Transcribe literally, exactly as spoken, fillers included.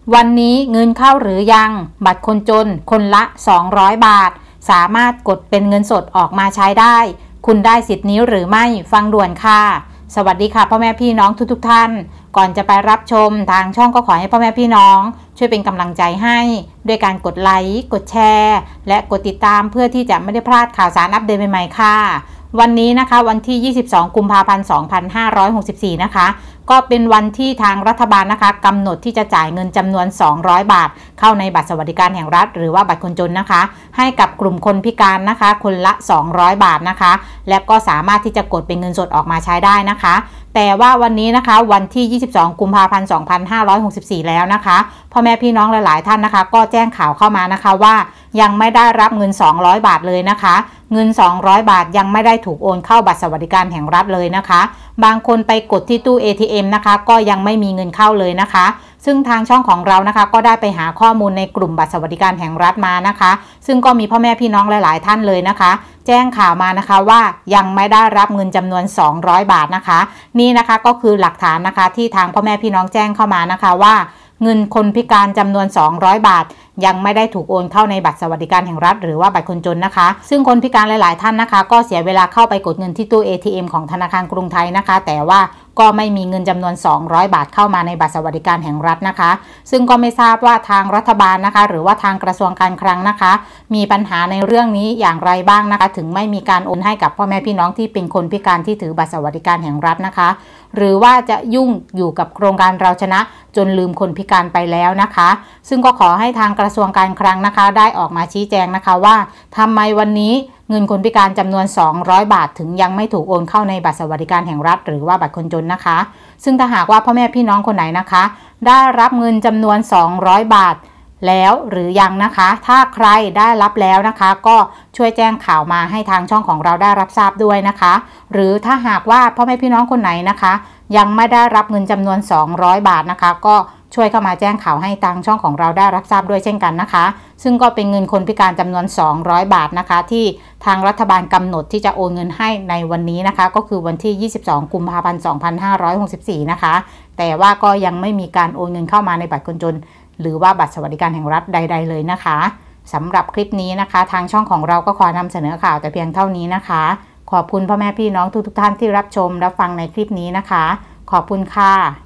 วันนี้เงินเข้าหรือยังบัตรคนจนคนละสองร้อยบาทสามารถกดเป็นเงินสดออกมาใช้ได้คุณได้สิทธิ์นี้หรือไม่ฟังด่วนค่ะสวัสดีค่ะพ่อแม่พี่น้องทุกๆท่านก่อนจะไปรับชมทางช่องก็ขอให้พ่อแม่พี่น้องช่วยเป็นกำลังใจให้ด้วยการกดไลค์กดแชร์และกดติดตามเพื่อที่จะไม่ได้พลาดข่าวสารอัปเดตใหม่ๆค่ะวันนี้นะคะวันที่ยี่สิบสองกุมภาพันธ์สองพันห้าร้อยหกสิบสี่นะคะก็เป็นวันที่ทางรัฐบาลนะคะกำหนดที่จะจ่ายเงินจำนวนสองร้อยบาทเข้าในบัตรสวัสดิการแห่งรัฐหรือว่าบัตรคนจนนะคะให้กับกลุ่มคนพิการนะคะคนละสองร้อยบาทนะคะและก็สามารถที่จะกดเป็นเงินสดออกมาใช้ได้นะคะแต่ว่าวันนี้นะคะวันที่ยี่สิบสองกุมภาพันธ์สองพันห้าร้อยหกสิบสี่แล้วนะคะพ่อแม่พี่น้องหลายๆท่านนะคะก็แจ้งข่าวเข้ามานะคะว่ายังไม่ได้รับเงินสองร้อยบาทเลยนะคะเงินสองร้อยบาทยังไม่ได้ถูกโอนเข้าบัตรสวัสดิการแห่งรัฐเลยนะคะบางคนไปกดที่ตู้ เอ ที เอ็ม นะคะก็ยังไม่มีเงินเข้าเลยนะคะซึ่งทางช่องของเรานะคะก็ได้ไปหาข้อมูลในกลุ่มบัตรสวัสดิการแห่งรัฐมานะคะซึ่งก็มีพ่อแม่พี่น้องหลายๆท่านเลยนะคะแจ้งข่าวมานะคะว่ายังไม่ได้รับเงินจำนวนสองร้อยบาทนะคะนี่นะคะก็คือหลักฐานนะคะที่ทางพ่อแม่พี่น้องแจ้งเข้ามานะคะว่าเงินคนพิการจำนวนสองร้อยบาทยังไม่ได้ถูกโอนเข้าในบัตรสวัสดิการแห่งรัฐหรือว่าบัตรคนจนนะคะซึ่งคนพิการหลายๆท่านนะคะก็เสียเวลาเข้าไปกดเงินที่ตู้ เอ ที เอ็ม ของธนาคารกรุงไทยนะคะแต่ว่าก็ไม่มีเงินจำนวนสองร้อยบาทเข้ามาในบัตรสวัสดิการแห่งรัฐนะคะซึ่งก็ไม่ทราบว่าทางรัฐบาลนะคะหรือว่าทางกระทรวงการคลังนะคะมีปัญหาในเรื่องนี้อย่างไรบ้างนะคะถึงไม่มีการโอนให้กับพ่อแม่พี่น้องที่เป็นคนพิการที่ถือบัตรสวัสดิการแห่งรัฐนะคะหรือว่าจะยุ่งอยู่กับโครงการเราชนะจนลืมคนพิการไปแล้วนะคะซึ่งก็ขอให้ทางกระทรวงการคลังนะคะได้ออกมาชี้แจงนะคะว่าทำไมวันนี้เงินคนพิการจำนวนสองร้อยบาทถึงยังไม่ถูกโอนเข้าในบัตรสวัสดิการแห่งรัฐหรือว่าบัตรคนจนนะคะซึ่งถ้าหากว่าพ่อแม่พี่น้องคนไหนนะคะได้รับเงินจำนวนสองร้อยบาทแล้วหรือยังนะคะถ้าใครได้รับแล้วนะคะก็ช่วยแจ้งข่าวมาให้ทางช่องของเราได้รับทราบด้วยนะคะหรือถ้าหากว่าพ่อแม่พี่น้องคนไหนนะคะยังไม่ได้รับเงินจำนวนสองร้อยบาทนะคะก็ช่วยเข้ามาแจ้งข่าวให้ทางช่องของเราได้รับทราบด้วยเช่นกันนะคะซึ่งก็เป็นเงินคนพิการจำนวนสองร้อยบาทนะคะที่ทางรัฐบาลกำหนดที่จะโอนเงินให้ในวันนี้นะคะก็คือวันที่ยี่สิบสองกุมภาพันธ์สองพันห้าร้อยหกสิบสี่นะคะแต่ว่าก็ยังไม่มีการโอนเงินเข้ามาในบัตรคนจนหรือว่าบัตรสวัสดิการแห่งรัฐใดๆเลยนะคะสำหรับคลิปนี้นะคะทางช่องของเราก็ขอนำเสนอข่าวแต่เพียงเท่านี้นะคะขอบคุณพ่อแม่พี่น้องทุกๆท่านที่รับชมรับฟังในคลิปนี้นะคะขอบคุณค่ะ